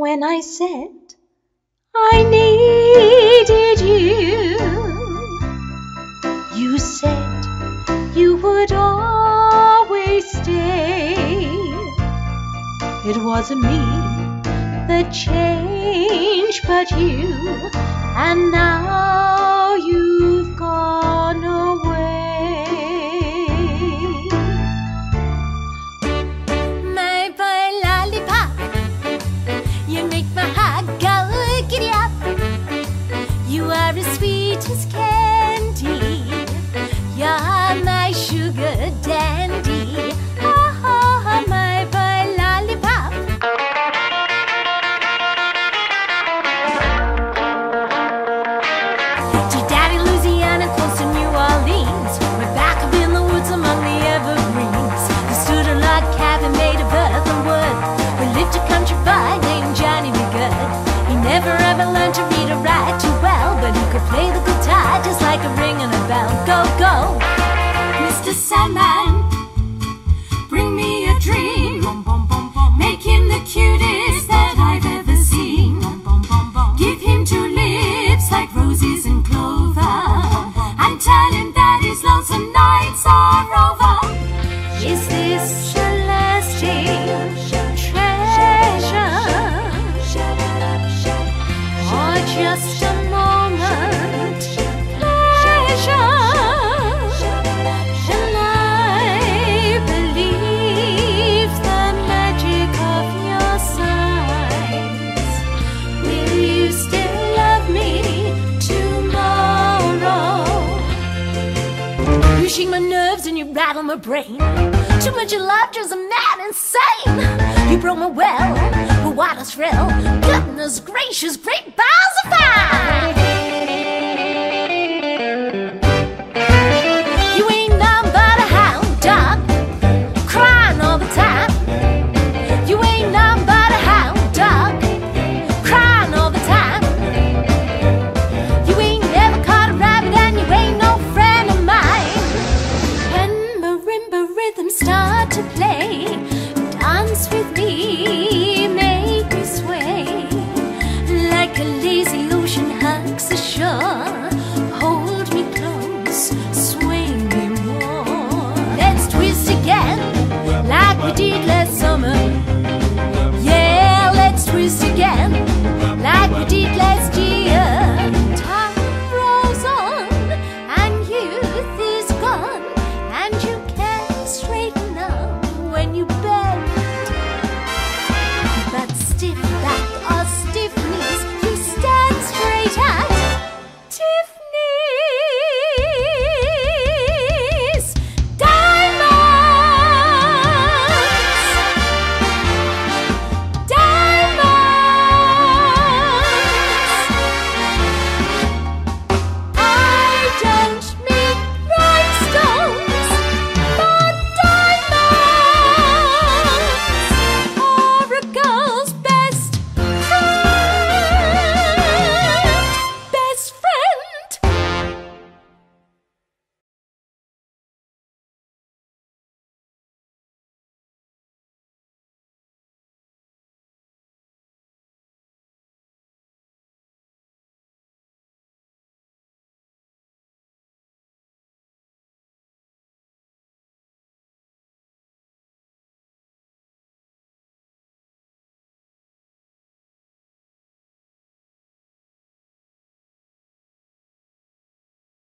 when I said I needed you. You said you would always stay. It wasn't me that changed, but you, and now you've gone away. My boy lollipop, you make my heart go giddy up. You are as sweet as candy. You're my sugar dandy. Oh, my boy lollipop. To Daddy Louisiana, close to New Orleans. We're back up in the woods among the evergreens. We stood a log cabin made of earth and wood. We lived a country boy named Johnny B. Good. He never ever learned to read or write too well, but he could play the guitar just like a ring and a bell. Go, go! Mr. Sandman, bring me a dream. Make him the cutest that I've ever seen. Give him two lips like roses and clover, and tell him that his lonesome nights are over. Is this a lasting treasure, or just a moment pleasure? And I believe the magic of your sighs. Will you still love me tomorrow? You shake my nerves and you rattle my brain. Too much of love drives a man insane. You broke my well, but what a thrill. Goodness gracious, great balls of fire.